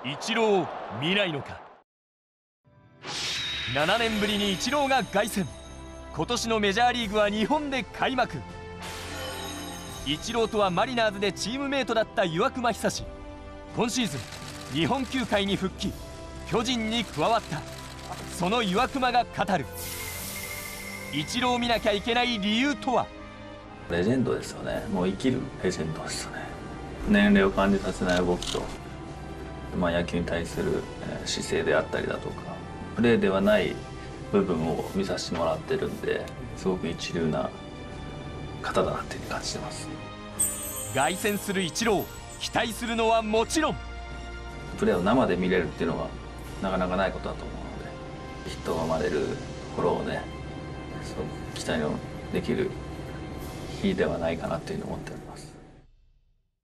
イチローを見ないのか。7年ぶりにイチローが凱旋。今年のメジャーリーグは日本で開幕。イチローとはマリナーズでチームメイトだった岩隈久志。今シーズン日本球界に復帰、巨人に加わった。その岩隈が語るイチローを見なきゃいけない理由とは。 レジェンドですよね。もう生きるレジェンドですよね。年齢を感じさせない動きと、野球に対する姿勢であったりだとか、プレーではない部分を見させてもらってるんで、すごく一流な方だなっていうふうに感じてます。 凱旋するイチロー、期待するのはもちろんプレーを生で見れるっていうのはなかなかないことだと思うので、ヒットが生まれる頃をね、すごく期待のできる日ではないかなっていうふうに思ってる。